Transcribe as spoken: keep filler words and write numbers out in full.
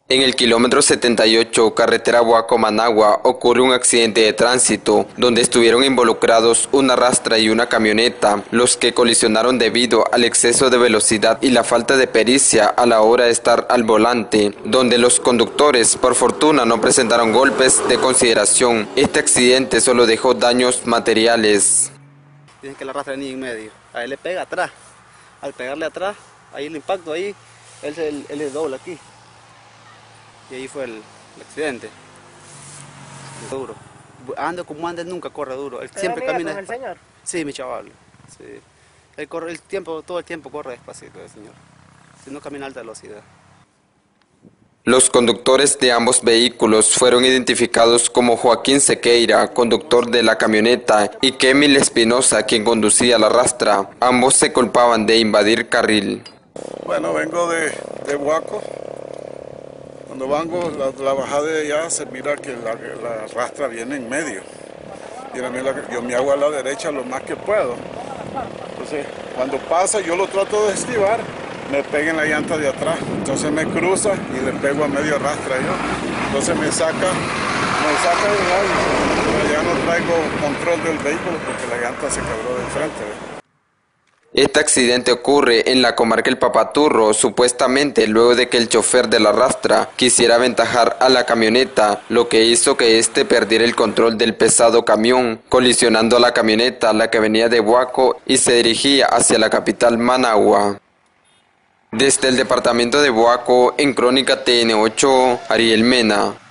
En el kilómetro setenta y ocho, carretera Boaco-Managua, ocurre un accidente de tránsito, donde estuvieron involucrados una rastra y una camioneta, los que colisionaron debido al exceso de velocidad y la falta de pericia a la hora de estar al volante, donde los conductores, por fortuna, no presentaron golpes de consideración. Este accidente solo dejó daños materiales. Dicen que la rastra venía en medio, a él le pega atrás, al pegarle atrás, ahí el impacto, ahí, él, él, él le dobla aquí. Y ahí fue el, el accidente. Duro. Ande como ande, nunca corre duro. Él siempre camina. ¿Con el señor? Sí, mi chaval. Sí. Él corre el tiempo, todo el tiempo corre despacito el señor. Si no camina a alta velocidad. Los conductores de ambos vehículos fueron identificados como Joaquín Sequeira, conductor de la camioneta, y Kemil Espinosa, quien conducía la rastra. Ambos se culpaban de invadir carril. Bueno, vengo de, de Boaco. Cuando vengo, la, la bajada de allá, se mira que la, la rastra viene en medio. Y a mí la, yo me hago a la derecha lo más que puedo. Entonces, cuando pasa, yo lo trato de esquivar, me pega en la llanta de atrás. Entonces me cruza y le pego a medio rastra yo. Entonces me saca, me saca del lado. Pero ya no traigo control del vehículo porque la llanta se quebró de frente. ¿Ve? Este accidente ocurre en la comarca El Papaturro, supuestamente luego de que el chofer de la rastra quisiera aventajar a la camioneta, lo que hizo que éste perdiera el control del pesado camión, colisionando a la camioneta, la que venía de Boaco y se dirigía hacia la capital Managua. Desde el departamento de Boaco, en Crónica T N ocho, Ariel Mena.